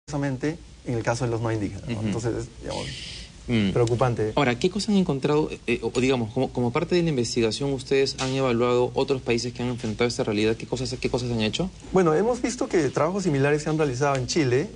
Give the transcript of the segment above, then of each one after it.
en el caso de los no indígenas, ¿no? Entonces, digamos, preocupante. Ahora, ¿qué cosas han encontrado, o digamos, como parte de la investigación, ustedes han evaluado otros países que han enfrentado esta realidad? ¿Qué cosas han hecho? Bueno, hemos visto que trabajos similares se han realizado en Chile,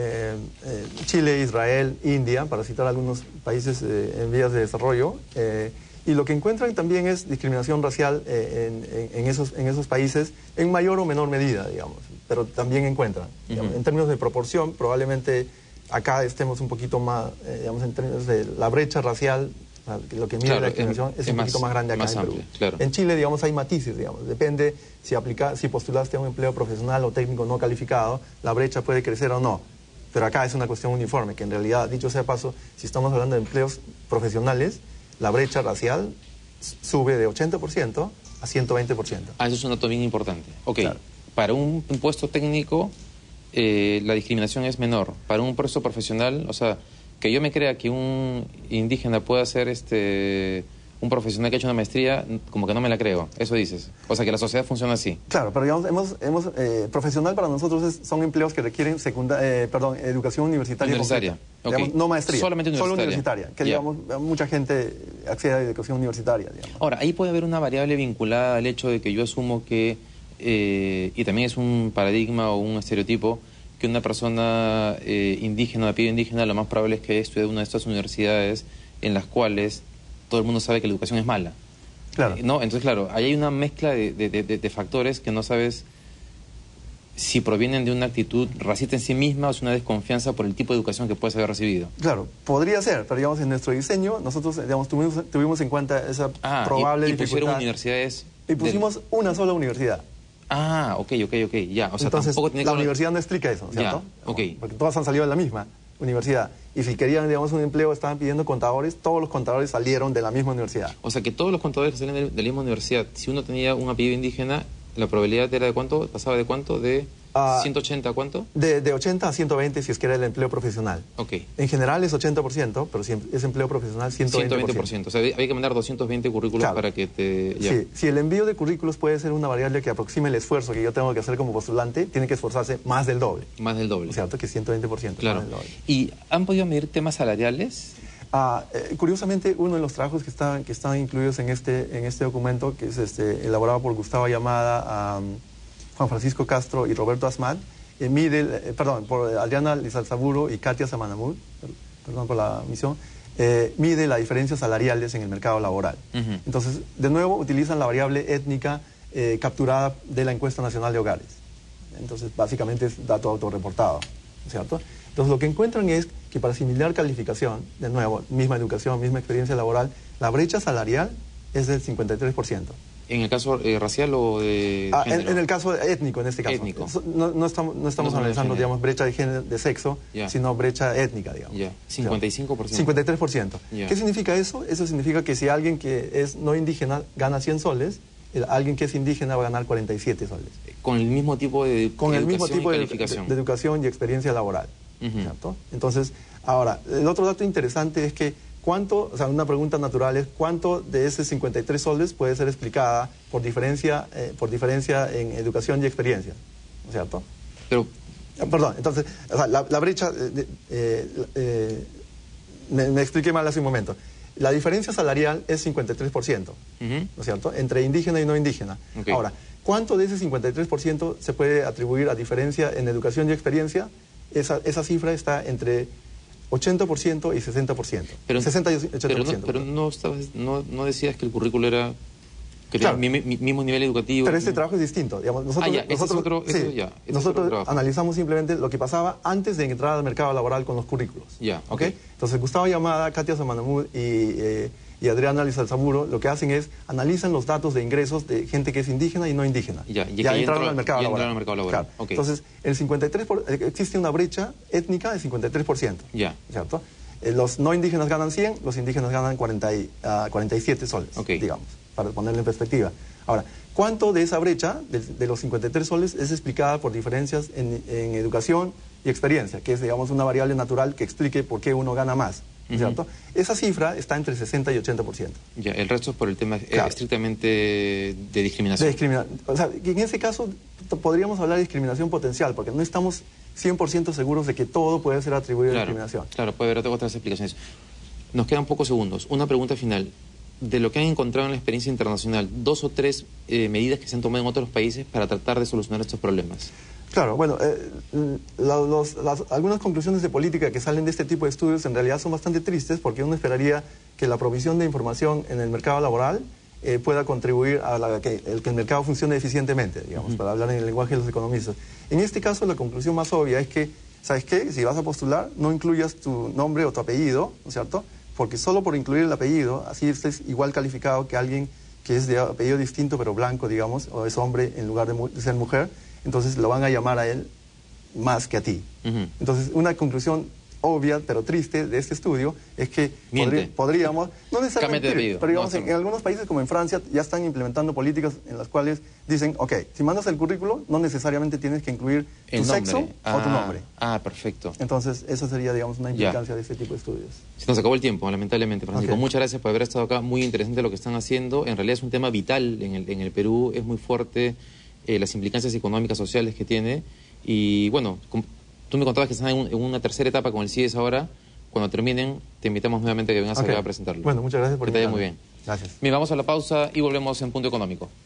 Israel, India, para citar algunos países en vías de desarrollo, y lo que encuentran también es discriminación racial en esos países, en mayor o menor medida, digamos, pero también encuentran. Digamos, en términos de proporción, probablemente acá estemos un poquito más, digamos, en términos de la brecha racial, lo que mide la discriminación es un poquito más grande acá en Perú. Claro. En Chile, digamos, hay matices, digamos, depende si postulaste a un empleo profesional o técnico no calificado, la brecha puede crecer o no. Pero acá es una cuestión uniforme, que en realidad, dicho sea de paso, si estamos hablando de empleos profesionales, la brecha racial sube de 80% a 120%. Ah, eso es un dato bien importante. Ok, claro. Para un puesto técnico la discriminación es menor. Para un puesto profesional, o sea, que yo me crea que un indígena pueda ser un profesional que ha hecho una maestría, como que no me la creo. Eso dices. O sea, que la sociedad funciona así. Claro, pero digamos, profesional para nosotros son empleos que requieren educación universitaria. Universitaria. Okay. Digamos, no maestría. Solamente universitaria. Solo universitaria. Que, digamos, mucha gente accede a educación universitaria, digamos. Ahora, ahí puede haber una variable vinculada al hecho de que yo asumo que, y también es un paradigma o un estereotipo, que una persona indígena, de apellido indígena, lo más probable es que estudie una de estas universidades en las cuales todo el mundo sabe que la educación es mala. Claro. ¿No? Entonces, claro, ahí hay una mezcla de factores que no sabes si provienen de una actitud racista en sí misma o es una desconfianza por el tipo de educación que puedes haber recibido. Claro, podría ser, pero digamos, en nuestro diseño nosotros, digamos, tuvimos en cuenta esa probable dificultad. Y pusieron universidades... Y pusimos una sola universidad. Ah, ok, ya. O sea, entonces, tampoco tiene que... la universidad no explica eso, ¿cierto? Ya, ok. Porque todas han salido de la misma universidad. Y si querían, digamos, un empleo, estaban pidiendo contadores, todos los contadores salieron de la misma universidad. O sea, que todos los contadores que salían de la misma universidad, si uno tenía un apellido indígena, la probabilidad era de ¿cuánto? ¿Pasaba de cuánto? ¿De 180 a cuánto? De 80 a 120 si es que era el empleo profesional. Ok. En general es 80%, pero si es empleo profesional, 120%. 120%. O sea, había que mandar 220 currículos, claro, para que te... Ya. Sí, si el envío de currículos puede ser una variable que aproxime el esfuerzo que yo tengo que hacer como postulante, tiene que esforzarse más del doble. Más del doble. ¿Cierto? Que 120%. Claro. Más del doble. ¿Y han podido medir temas salariales? Curiosamente, uno de los trabajos que están incluidos en este documento, que es elaborado por Gustavo Yamada, Juan Francisco Castro y Roberto Asmat, por Adriana Lizalzaburo y Katia Samanamud, perdón por la omisión, mide las diferencias salariales en el mercado laboral. Entonces, de nuevo, utilizan la variable étnica capturada de la encuesta nacional de hogares. Entonces, básicamente es dato autorreportado, ¿cierto? Entonces, lo que encuentran es que para similar calificación, de nuevo, misma educación, misma experiencia laboral, la brecha salarial es del 53%. ¿En el caso racial o de género? En el caso étnico, en este caso. Étnico. No estamos analizando, digamos, brecha de género, de sexo, sino brecha étnica, digamos. 55%. 53%. ¿Qué significa eso? Eso significa que si alguien que es no indígena gana 100 soles, alguien que es indígena va a ganar 47 soles. Con el mismo tipo de de educación y experiencia laboral. ¿Cierto? Entonces, ahora, el otro dato interesante es que una pregunta natural es ¿cuánto de ese 53 soles puede ser explicada por diferencia en educación y experiencia? ¿No es cierto? Pero... Perdón, entonces, la brecha, me expliqué mal hace un momento. La diferencia salarial es 53%, ¿no es cierto? Entre indígena y no indígena. Okay. Ahora, ¿cuánto de ese 53% se puede atribuir a diferencia en educación y experiencia? Esa cifra está entre 80% y 60%. 60 y 80%. Pero no decías que el currículo era... Claro. mismo nivel educativo. Pero este trabajo es distinto. Digamos, nosotros analizamos simplemente lo que pasaba antes de entrar al mercado laboral con los currículos. Okay. Entonces, Gustavo Yamada, Katia Samanamud y Adriana Lizalzaburo lo que hacen es analizan los datos de ingresos de gente que es indígena y no indígena. Ya entraron al mercado laboral. Claro. Okay. Entonces, existe una brecha étnica de 53%. ¿Cierto? Los no indígenas ganan 100, los indígenas ganan 47 soles, digamos, para ponerlo en perspectiva. Ahora, ¿cuánto de esa brecha, de los 53 soles, es explicada por diferencias en educación y experiencia, que es, digamos, una variable natural que explique por qué uno gana más? ¿Cierto? Esa cifra está entre 60 y 80%. El resto es por el tema estrictamente de discriminación. O sea, en ese caso podríamos hablar de discriminación potencial, porque no estamos 100% seguros de que todo puede ser atribuido a Claro, discriminación. claro, puede haber otras explicaciones. Nos quedan pocos segundos. Una pregunta final. De lo que han encontrado en la experiencia internacional, 2 o 3 medidas que se han tomado en otros países para tratar de solucionar estos problemas. Claro, bueno, algunas conclusiones de política que salen de este tipo de estudios en realidad son bastante tristes, porque uno esperaría que la provisión de información en el mercado laboral pueda contribuir a que el mercado funcione eficientemente, digamos, para hablar en el lenguaje de los economistas. En este caso, la conclusión más obvia es que, ¿sabes qué? Si vas a postular, no incluyas tu nombre o tu apellido, ¿no es cierto? Porque solo por incluir el apellido, así estés igual calificado que alguien que es de apellido distinto pero blanco, digamos, o es hombre en lugar de ser mujer, entonces lo van a llamar a él más que a ti. Entonces, una conclusión obvia pero triste de este estudio es que podríamos, no necesariamente mentir, pero digamos, en algunos países como en Francia ya están implementando políticas en las cuales dicen, ok, si mandas el currículo, no necesariamente tienes que incluir tu sexo o tu nombre. Ah, perfecto. Entonces, esa sería, digamos, una implicancia de este tipo de estudios. Se nos acabó el tiempo, lamentablemente, Francisco. Muchas gracias por haber estado acá. Muy interesante lo que están haciendo. En realidad es un tema vital en el Perú. Es muy fuerte las implicancias económicas, sociales que tiene. Y bueno, tú me contabas que están en una tercera etapa con el CIES ahora. Cuando terminen, te invitamos nuevamente a que vengas acá a presentarlo. Bueno, muchas gracias por invitarme. Que te vaya muy bien. Gracias. Bien, vamos a la pausa y volvemos en Punto Económico.